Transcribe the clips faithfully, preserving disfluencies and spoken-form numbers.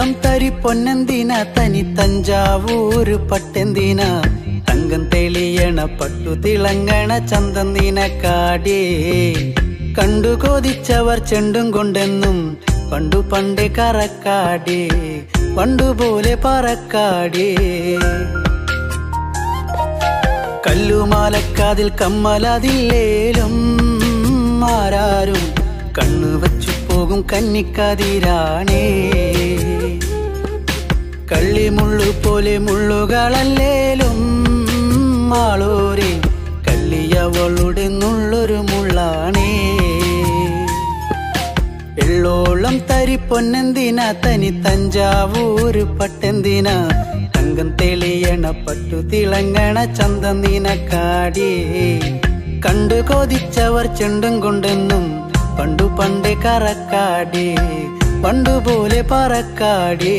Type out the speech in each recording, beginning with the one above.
എള്ളോളം തരി പൊന്നെന്തിന തനി തഞ്ചാവൂര് പട്ടെന്തിന തങ്കം തെളിയണ പട്ടു തിളങ്ങണ ചന്തം നിനക്കാടേ കണ്ടു കൊതിച്ചവർ ചെണ്ടും കൊണ്ടെന്നും പണ്ടു പണ്ടേ കറക്കാടേ പണ്ടുപോലെ പറക്കാടേ കല്ലുമാലക്കാതിൽ കമ്മലതില്ലേലും ആരാരും കണ്ണു വച്ചു പോകും കന്നിക്കതിരാണേ കള്ളിമുള്ളു പോലെ മുള്ളുകളല്ലേലും ആളോരെ കള്ളിയവളുടെ നുള്ളൊരു മുള്ളാണേ എള്ളോളം തരി പൊന്നെന്തിന തനി തഞ്ചാവൂര് പട്ടെന്തിന തങ്കം തെളിയണ പട്ടു തിളങ്ങണ ചന്തം നിനക്കാടേ കണ്ടു കൊതിച്ചവർ ചെണ്ടും കൊണ്ടെന്നും പണ്ടു പണ്ടേ കറക്കാടേ പണ്ടുപോലെ പറക്കാടേ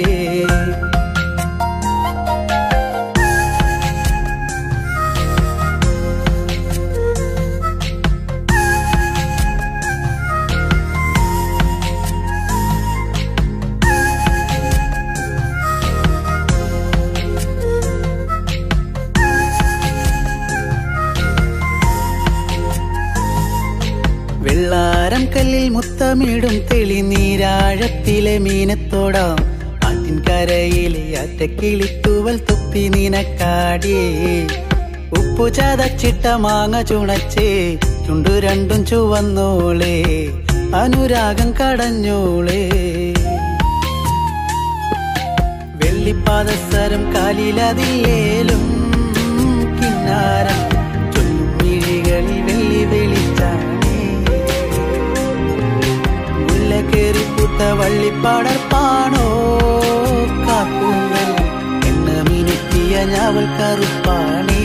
വെള്ളാരം കല്ലിൽ മുത്തമിടും തെളിനീരാഴത്തിലെ മീനത്തോടാം ആറ്റിൻ കരയിലെ അറ്റക്കിളിത്തൂവൽ തുപ്പി നിനക്കാടേ ഉപ്പു ചതച്ചിട്ട മാങ്ങ ചുണച്ചേ ചുണ്ടു രണ്ടും ചുവന്നോളേ അനുരാഗം കടഞ്ഞോളേ വെള്ളിപ്പാദസരം കാലിലതില്ലേലും കിന്നാരം ചൊല്ലും മിഴികളിൽ വെള്ളി വെളിച്ചാണ് കേറിപ്പൂത്ത വള്ളിപ്പാടർപ്പാണോ കാപ്പൂങ്കൽ എണ്ണ മിനുക്കിയ ഞാവൽ കറുപ്പാണേ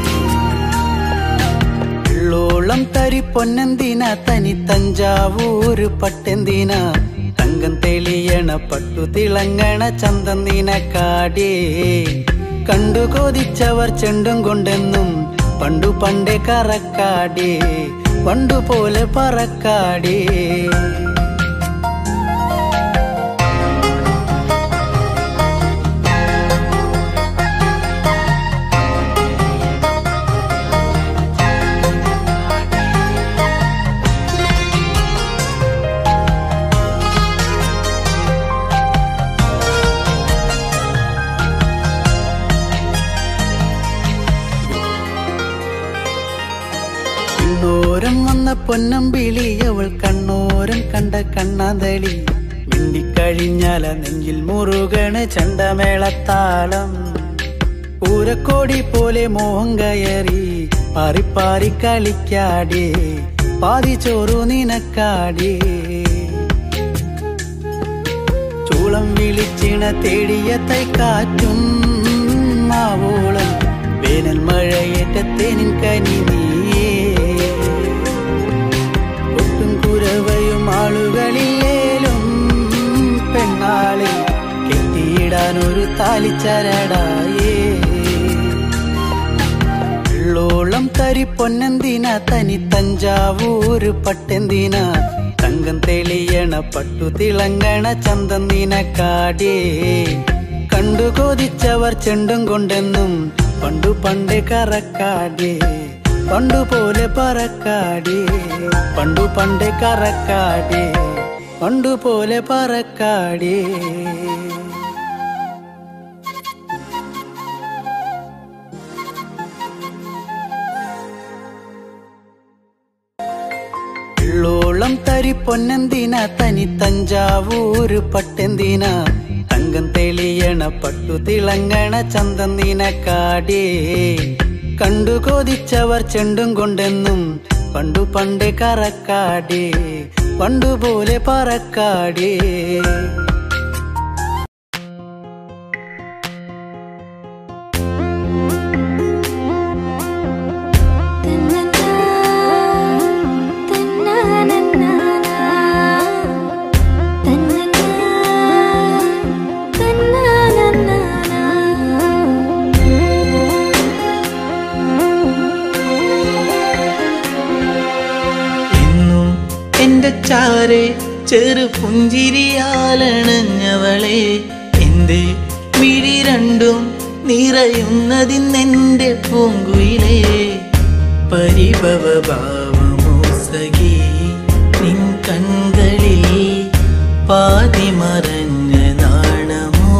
എള്ളോളം തരി പൊന്നെന്തിന തനി തഞ്ചാവൂര് പട്ടെന്തിന തങ്കം തെളിയണ പട്ടു തിളങ്ങണ ചന്തം നിനക്കാടേ കണ്ടു കൊതിച്ചവർ ചെണ്ടും കൊണ്ടെന്നും പണ്ടു പണ്ടേ കറക്കാടേ പണ്ടുപോലെ പറക്കാടേ കണ്ണോരം വന്ന പൊന്നമ്പിളി അവൾ കണ്ണോരം കണ്ട കണ്ണാന്തളി മിണ്ടിക്കഴിഞ്ഞാല നെഞ്ചിൽ മുറുകണ ചണ്ടമേളത്താളം പൂരക്കോടി പോലെ മോഹം കയറി പാറിപ്പാറി കളിക്കാടേ പാതി ചോറു നിനക്കാടേ ചൂളം വിളിച്ചിണ തേടിയ തൈക്കാറ്റും മാവോളം വേനൽ മഴയേറ്റത്തേനിൻ കനി നീയേ ഒട്ടും കുരവയും ആളുകളില്ലേലും പെണ്ണാളെ കെട്ടിയിടാനൊരു താലിച്ചരടായേ എള്ളോളം തരി പൊന്നെന്തിന തനി തഞ്ചാവൂര് പട്ടെന്തിന തങ്കം തെളിയണ പട്ടു തിളങ്ങണ ചന്തം നിനക്കാടേ കണ്ടു കൊതിച്ചവർ ചെണ്ടും കൊണ്ടെന്നും പണ്ടു പണ്ടേ കറക്കാടേ പണ്ടുപോലെ പറക്കാടേ പണ്ടു പണ്ടേ കറക്കാടേ പണ്ടുപോലെ പറക്കാടേ എള്ളോളം തരി പൊന്നെന്തിന തനി തഞ്ചാവൂര് പട്ടെന്തിന തങ്കം തെളിയണ പട്ടു തിളങ്ങണ ചന്തം നിനക്കാടേ കണ്ടു കൊതിച്ചവർ ചെണ്ടും കൊണ്ടെന്നും പണ്ടു പണ്ടേ കറക്കാടേ പണ്ടുപോലെ പറക്കാടേ ചാരെ ചെറു പുഞ്ചിരിയാലണഞ്ഞവളെ എന്റെ മിഴി രണ്ടും നിറയുന്നതിന്നെന്റെ പൂങ്കുയിലേ പരിഭവ ഭാവമോ സഖി നിൻ കൺകളിൽ പാതി മറഞ്ഞ നാണമോ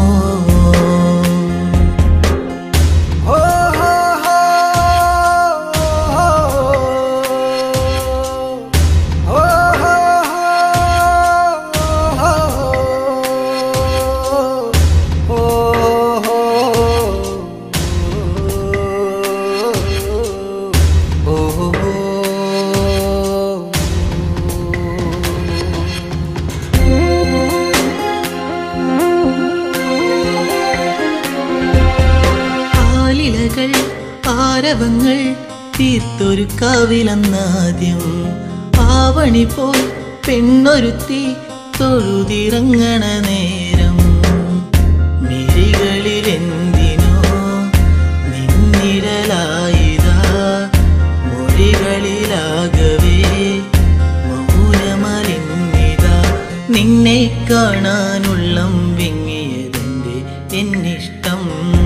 ആരവങ്ങൾ തീർത്തൊരു കാവിലെന്നാദ്യം ആവണി പോൽ പെണ്ണൊരുത്തി തൊഴുതിറങ്ങണ നേരം മിഴികളിലെന്തിനോ നിന്നിഴലായിതാ മൊഴികളിലാകവേ മൗനമലിഞ്ഞിതാ നിന്നെ കാണാനുള്ളം വിങ്ങിയതെന്റെ എന്നിഷ്ടം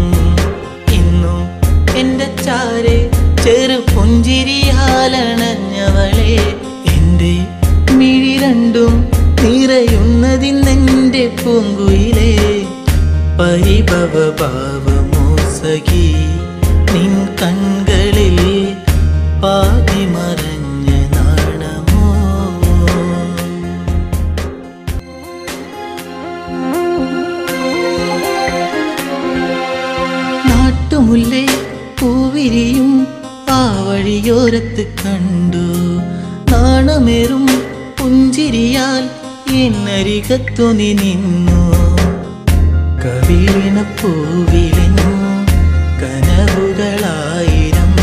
എന്റെ ചാരെ ചെറു പുഞ്ചിരിയാലണഞ്ഞവളെ എന്റെ മിഴി രണ്ടും നിറയുന്നതിന്നെന്റെ പൂങ്കുയിലേ പരിഭവ ഭാവമോ സഖി നിൻ കൺകളിൽ പാതി മറഞ്ഞ നാണമോ നാട്ടുമുല്ലേ പൂവിരിയും ആ വഴിയോരത്ത് കണ്ടു നാണമേറും പുഞ്ചിരിയാൽ എന്നരികത്തു നീ നിന്നു കവിളിന പൂവിലെന്നു കനവുകളായിരം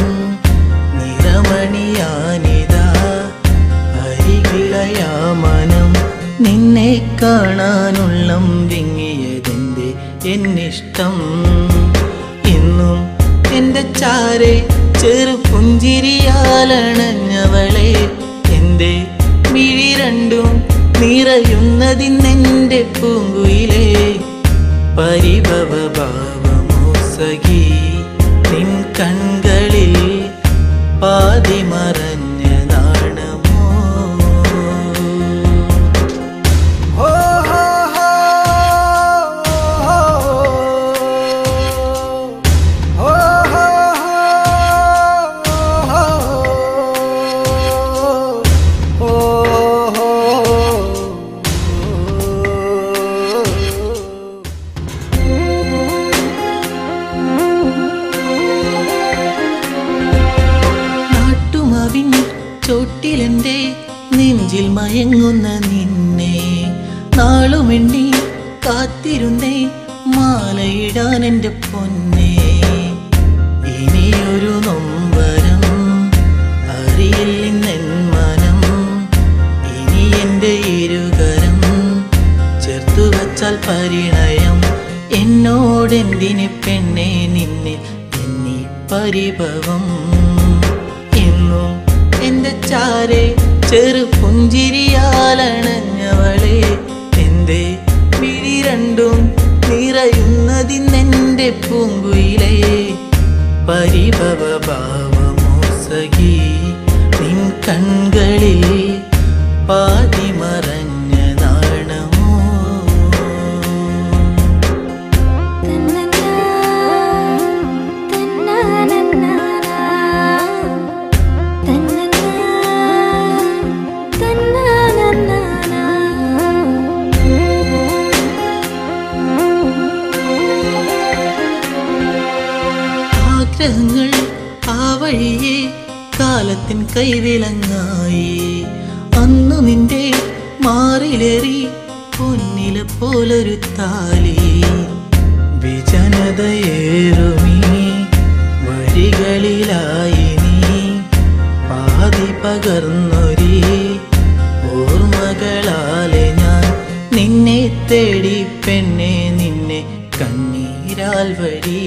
നിറമണിയാനിതാ അരികിലയാ മനം നിന്നെ കാണാനുള്ളം വിങ്ങിയതെന്റെ എന്നിഷ്ടം ഇന്നും എന്റെ ചാരെ ചെറു പുഞ്ചിരിയാലണഞ്ഞവളെ എന്റെ മിഴി രണ്ടും നിറയുന്നതിന്നെന്റെ പൂങ്കുയിലേ പരിഭവ ഭാവമോ സഖി നിൻ കൺകളിൽ പാതി മറഞ്ഞ നാണമോ ചോട്ടിലെന്റെ നെഞ്ചിൽ മയങ്ങുന്ന നിന്നെ നാളുമെണ്ണി കാത്തിരുന്നേ മാലയിടാൻ എൻ്റെ പൊന്നെ ഇനിയൊരു നൊമ്പരം അറിയില്ലെന്നെൻ മനം ഇനി എൻ്റെ ഇരുകരം ചേർത്തു വച്ചാൽ പരിണയം എന്നോടെന്തിന് പെണ്ണെ നിന്നിൽ എന്നീ പരിഭവം എന്നും എന്റെ ചാരെ ചെറു പുഞ്ചിരിയാലണഞ്ഞവളെ എന്റെ മിഴി രണ്ടും നിറയുന്നതിന്നെന്റെ പൂങ്കുയിലേ പരിഭവ ഭാവമോ സഖി നിൻ കൺകളിൽ പാതി മറഞ്ഞ നാണമോ ആഗ്രഹങ്ങൾ ആ വഴിയെ കാലത്തിൻ കൈവിലങ്ങായി അന്നു നിന്റെ മാറിലേറി പൊന്നില പോലൊരു താലി വിജനതയേറുമീ വഴികളിലായി നീ പാതി പകർന്നൊരി ഓർമ്മകളാലെ ഞാൻ നിന്നെ തേടി പെണ്ണെ നിന്നെ കണ്ണീരാൽ വഴി